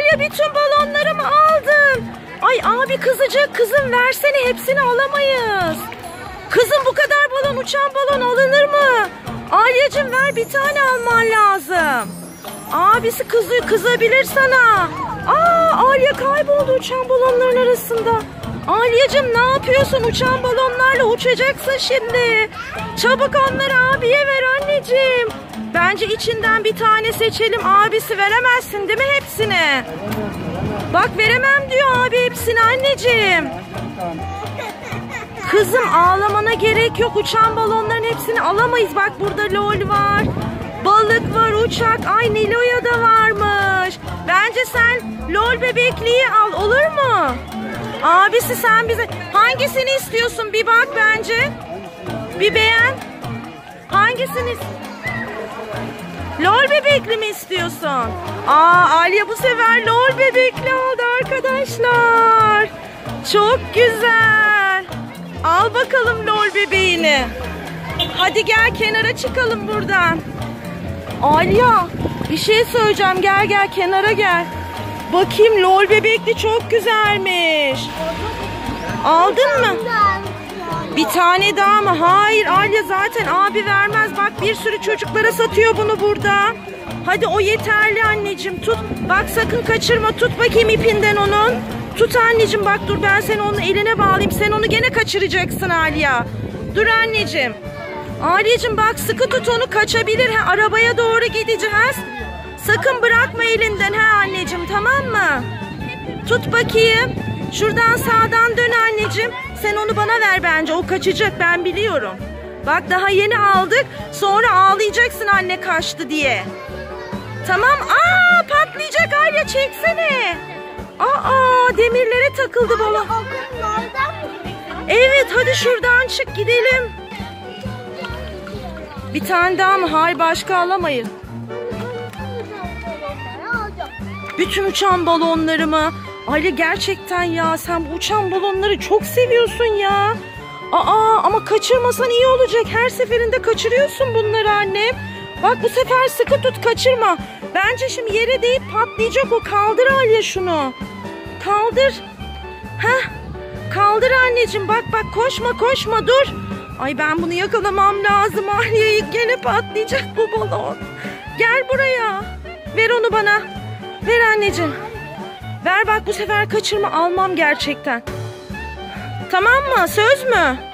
Alya bütün balonlarımı aldın. Ay abi kızacak, kızım versene, hepsini alamayız. Kızım bu kadar balon, uçan balon alınır mı? Alyacığım ver, bir tane alman lazım. Abisi kızabilir sana. Alya kayboldu uçan balonların arasında. Alyacığım ne yapıyorsun? Uçan balonlarla uçacaksın şimdi. Çabuk onları abiye ver anneciğim. Bence içinden bir tane seçelim. Abisi veremezsin değil mi hepsini? Bak veremem diyor abi hepsini anneciğim. Kızım ağlamana gerek yok. Uçan balonların hepsini alamayız. Bak burada lol var. Balık var, uçak. Ay Nilo'ya da varmış. Bence sen lol bebekliği al, olur mu? Abisi sen bize hangisini istiyorsun bir bak bence. Bir beğen. Hangisini? Lol bebekli mi istiyorsun? Alya bu sefer lol bebekli aldı arkadaşlar. Çok güzel. Al bakalım lol bebeğini. Hadi gel kenara çıkalım buradan. Alya bir şey söyleyeceğim, gel kenara gel. Bakayım lol bebekli çok güzelmiş. Aldın mı? Bir tane daha mı? Hayır Alya zaten abi vermez. Bak bir sürü çocuklara satıyor bunu burada. Hadi o yeterli anneciğim, tut. Bak sakın kaçırma, tut bakayım ipinden onun. Tut anneciğim, bak dur ben seni onun eline bağlayayım. Sen onu gene kaçıracaksın Alya. Dur anneciğim. Alyacığım bak sıkı tut onu, kaçabilir. Arabaya doğru gideceğiz. Sakın bırakma elinden anneciğim, tamam mı? Tut bakayım. Şuradan sağdan dön anneciğim. Sen onu bana ver bence. O kaçacak, ben biliyorum. Bak daha yeni aldık. Sonra ağlayacaksın anne kaçtı diye. Tamam. Patlayacak Alya, çeksene. Demirlere takıldı balon. Evet hadi şuradan çık gidelim. Bir tane daha mı? Hayır başka alamayız. Bütün uçan balonlarımı. Ayla gerçekten ya, sen bu uçan balonları çok seviyorsun ya. Ama kaçırmasan iyi olacak. Her seferinde kaçırıyorsun bunları annem. Bak bu sefer sıkı tut, kaçırma. Bence şimdi yere değip patlayacak o. Kaldır Alya şunu. Kaldır. Kaldır anneciğim. Bak koşma dur. Ay ben bunu yakalamam lazım Alya'yı. Gene patlayacak bu balon. Gel buraya. Ver onu bana. Ver anneciğim. Ver bak bu sefer kaçırma, almam gerçekten. Tamam mı? Söz mü?